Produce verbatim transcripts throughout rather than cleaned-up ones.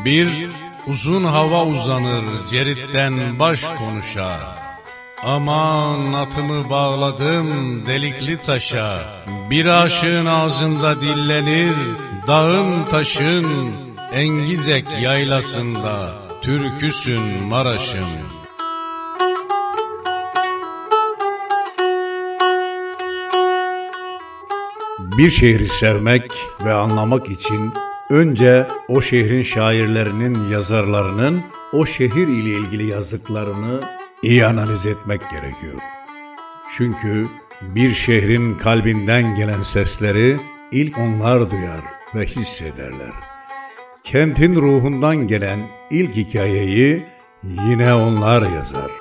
Bir uzun hava uzanır ceritten baş konuşa. Aman atımı bağladım delikli taşa. Bir aşığın ağzında dillenir dağın taşın, Engizek yaylasında türküsün Maraş'ım. Bir şehri sevmek ve anlamak için önce o şehrin şairlerinin, yazarlarının o şehir ile ilgili yazdıklarını iyi analiz etmek gerekiyor. Çünkü bir şehrin kalbinden gelen sesleri ilk onlar duyar ve hissederler. Kentin ruhundan gelen ilk hikayeyi yine onlar yazar.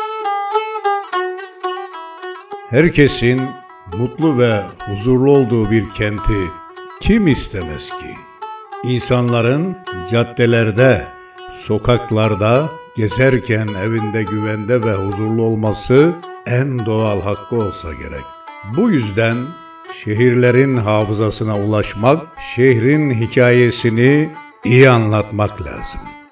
Herkesin mutlu ve huzurlu olduğu bir kenti kim istemez ki? İnsanların caddelerde, sokaklarda gezerken evinde güvende ve huzurlu olması en doğal hakkı olsa gerek. Bu yüzden şehirlerin hafızasına ulaşmak, şehrin hikayesini iyi anlatmak lazım.